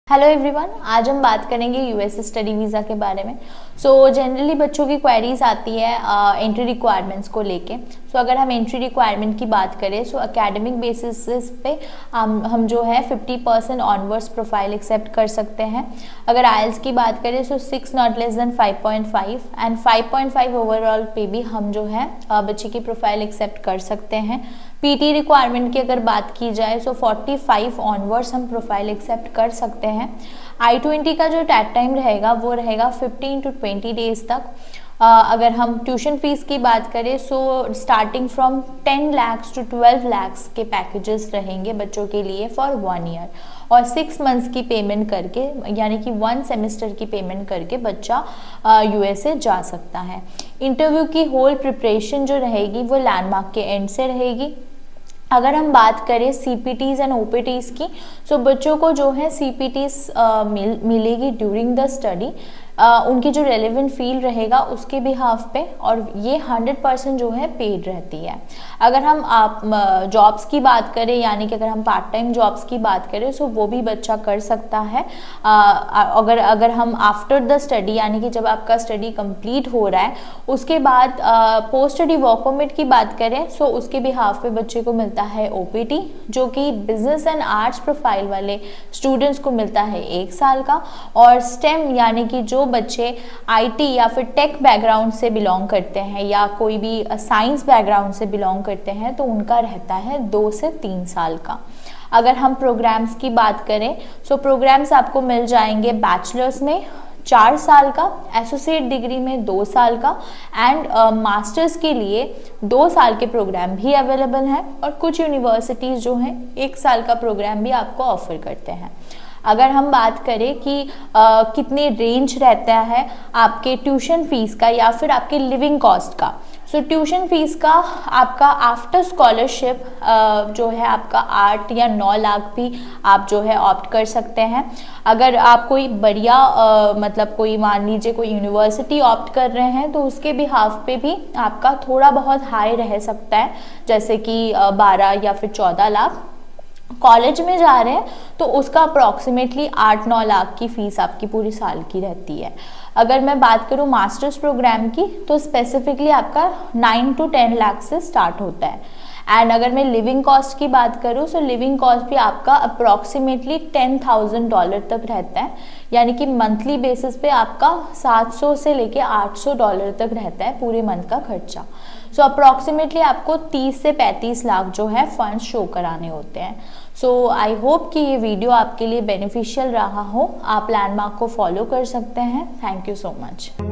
Hello everyone, आज हम बात करेंगे यूएस स्टडी वीज़ा के बारे में। जनरली बच्चों की क्वेरीज आती है एंट्री रिक्वायरमेंट्स को लेके। अगर हम एंट्री रिक्वायरमेंट की बात करें एकेडमिक बेसिस पे हम जो है 50% ऑनवर्ड्स प्रोफाइल एक्सेप्ट कर सकते हैं। अगर आइल्स की बात करें 6 not less than 5.5 and 5.5 overall पे भी हम जो है बच्चे की प्रोफाइल एक्सेप्ट कर सकते हैं। पीटी रिक्वायरमेंट की अगर बात की जाए 45 ऑनवर्ड्स हम प्रोफाइल एक्सेप्ट कर सकते हैं। I-20 का जो टैग टाइम रहेगा वो रहेगा 15 to 20 डेज तक। अगर हम ट्यूशन फीस की बात करें starting from 10 lakhs to 12 lakhs के पैकेजेस रहेंगे बच्चों के लिए फॉर 1 ईयर, और 6 मंथ्स की पेमेंट करके यानी कि 1 सेमेस्टर की पेमेंट करके बच्चा यूएसए जा सकता है। इंटरव्यू की होल प्रिपरेशन जो रहेगी वो लैंडमार्क के एंड से रहेगी। अगर हम बात करें सीपीटीज एंड ओपीटीज की बच्चों को जो है सीपीटीज मिलेगी ड्यूरिंग द स्टडी, उनकी जो रेलेवेंट फील्ड रहेगा उसके बिहाफ पे, और ये 100% जो है पेड रहती है। अगर हम जॉब्स की बात करें यानी कि अगर हम पार्ट टाइम जॉब्स की बात करें वो भी बच्चा कर सकता है। अगर हम आफ्टर द स्टडी यानी कि जब आपका स्टडी कंप्लीट हो रहा है उसके बाद पोस्ट स्टडी वर्क परमिट की बात करें उसके बिहाफ पे बच्चे को मिलता है ओपीटी, जो कि बिजनेस एंड आर्ट्स प्रोफाइल वाले स्टूडेंट्स को मिलता है 1 साल का, और स्टेम यानी कि जो बच्चे आईटी या फिर टेक बैकग्राउंड से बिलोंग करते हैं या कोई भी साइंस बैकग्राउंड से बिलोंग करते हैं तो उनका रहता है 2 से 3 साल का। अगर हम प्रोग्राम्स की बात करें प्रोग्राम्स आपको मिल जाएंगे बैचलर्स में 4 साल का, एसोसिएट डिग्री में 2 साल का, एंड मास्टर्स के लिए 2 साल के प्रोग्राम भी अवेलेबल हैं, और कुछ यूनिवर्सिटीज़ जो हैं 1 साल का प्रोग्राम भी आपको ऑफर करते हैं। अगर हम बात करें कि कितने रेंज रहता है आपके ट्यूशन फीस का या फिर आपके लिविंग कॉस्ट का, ट्यूशन फीस का आपका आफ्टर स्कॉलरशिप जो है आपका 8 या 9 लाख भी आप जो है ऑप्ट कर सकते हैं। अगर आप कोई बढ़िया मतलब कोई मान लीजिए कोई यूनिवर्सिटी ऑप्ट कर रहे हैं तो उसके बिहाफ पे भी आपका थोड़ा बहुत हाई रह सकता है, जैसे कि 12 या फिर 14 लाख। कॉलेज में जा रहे हैं तो उसका अप्रॉक्सीमेटली 8-9 लाख की फ़ीस आपकी पूरी साल की रहती है। अगर मैं बात करूँ मास्टर्स प्रोग्राम की तो स्पेसिफिकली आपका 9 to 10 लाख से स्टार्ट होता है। एंड अगर मैं लिविंग कॉस्ट की बात करूँ लिविंग कॉस्ट भी आपका अप्रॉक्सीमेटली $10,000 तक रहता है, यानी कि मंथली बेसिस पे आपका 700 से लेके $800 तक रहता है पूरे मंथ का खर्चा। अप्रॉक्सीमेटली आपको 30 से 35 लाख जो है फंड शो कराने होते हैं। आई होप कि ये वीडियो आपके लिए बेनिफिशियल रहा हो। आप लैंडमार्क को फॉलो कर सकते हैं। Thank you so much.